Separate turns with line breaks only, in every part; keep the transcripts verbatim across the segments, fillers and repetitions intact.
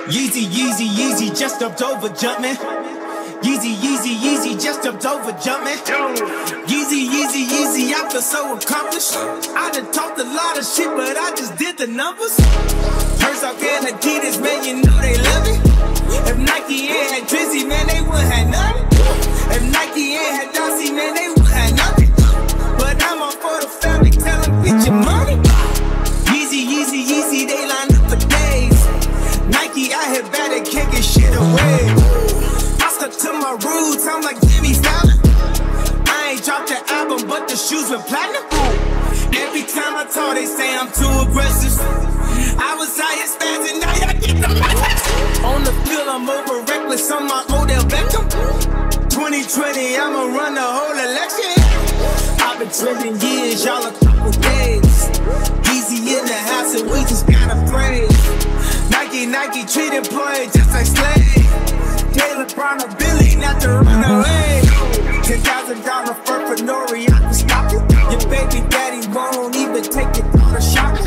Yeezy, Yeezy, Yeezy, just jumped over jumping. Yeezy, Yeezy, Yeezy, just jumped over jumping. Yeezy, Yeezy, Yeezy, I feel so accomplished. I done talked a lot of shit, but I just did the numbers. First off, and Adidas, man, you know they love it. If Nike ain't had Drizzy, man, they wouldn't have nothing. If Nike ain't had Dossie, man, they wouldn't have nothing. But I'm on for the family, tell them get your money. Yeezy, Yeezy, Yeezy, they line up for days. Nike, I hit bad, they can't get shit away. I stuck to my roots, I'm like Jimmy Fallon. I ain't dropped the album, but the shoes went platinum. Every time I talk, they say I'm too aggressive. I was out here spazzing, now y'all get the message. On the field, I'm over reckless, on my Odell Beckham. twenty twenty, I'ma run the whole election. I've been trending years, y'all a couple days. Easy in the house, and we just gotta praise. Nike, Nike treat employees just like slaves. Taylor Brown or Billy, not to run away. Ten thousand dollar fur for Nori, I can stop it. Your baby daddy won't even take your daughter shopping.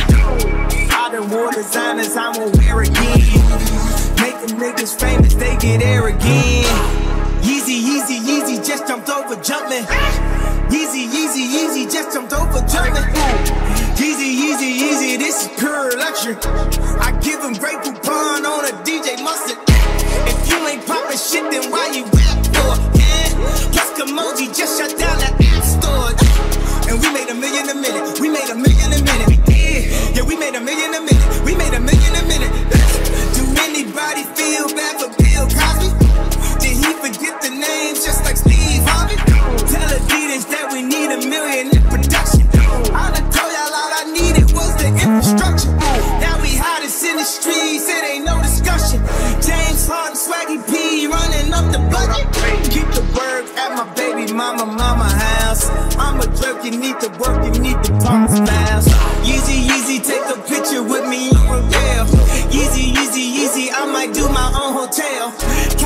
I done wore designers, I won't wear again. Making niggas famous, they get air again. Yeezy, Yeezy, Yeezy, just jumped over jumping. Yeezy, Yeezy, Yeezy, just jumped over jumping. Yeezy, Yeezy, Yeezy, this is pure luxury. I give him great coupon on a D J Mustard. If you ain't poppin' shit, then why you rap for? Yeah, plus Kamoji just shut down the app store. And we made a million a minute, we made a million a minute. Yeah, yeah, we made a million a minute, we made a million a minute. Do anybody feel bad for Bill Cosby? Did he forget the names just like Steve Harvey? Tell Adidas that we need a million in production. I done told y'all all I needed was the infrastructure. Now we hottest in the streets, it ain't no discussion. James Harden, Swaggy P running up the budget. Keep the work at my baby mama, mama house. I'm a jerk, you need to work, you need to talk fast. Yeezy, Yeezy, take a picture with me on real. Yeezy, Yeezy, Yeezy, I might do my own hotel.